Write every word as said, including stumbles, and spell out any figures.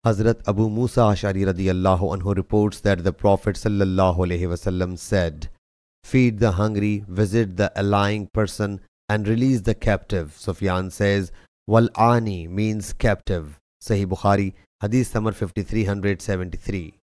Hazrat Abu Moosa Ash'ari radiyallahu anhu reports that the Prophet sallallahu alaihi wasallam said, "Feed the hungry, visit the ailing person, and release the captive." Sufyan says, "Wal-ani" means captive. Sahih Bukhari, Hadith number fifty-three seventy-three.